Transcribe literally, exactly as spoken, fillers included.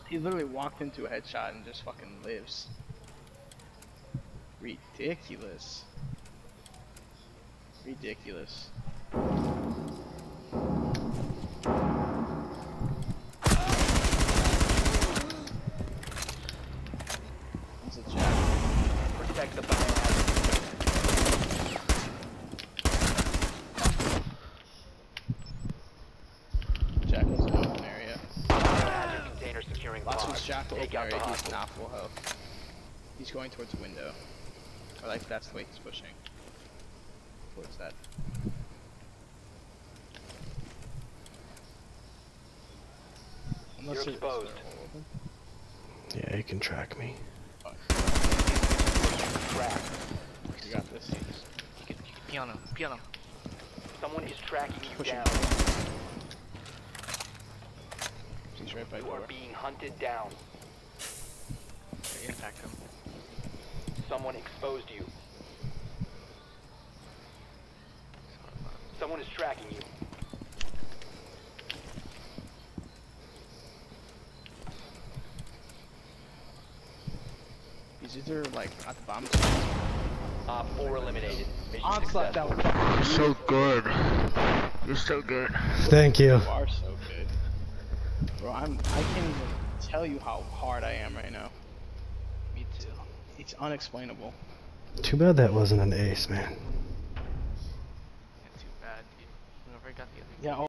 He literally walked into a headshot and just fucking lives. Ridiculous. Ridiculous. He's a jack. Protect the biohazard. Jackal's in open area. Biohazard container securing Last box. one's Jackal Take open out the area. He's hostile. not full health. He's going towards the window. Or like that's the way he's pushing. Towards that. Unless You're there's- exposed. Yeah, he can track me. Track. You got this. You can, you can pee on him. Pee on him. Someone is tracking you Pushing. down. He's right by You door. are being hunted down. Impact him. Someone exposed you. Someone is tracking you. He's either like at the bomb. Op four eliminated. Mission Onslaught, that successful. was You're so good. You're so good. Thank you. You are so good. Bro, I'm I can't even tell you how hard I am right now. Me too. It's unexplainable. Too bad that wasn't an ace, man. Not too bad, dude. Whoever got the other Yeah,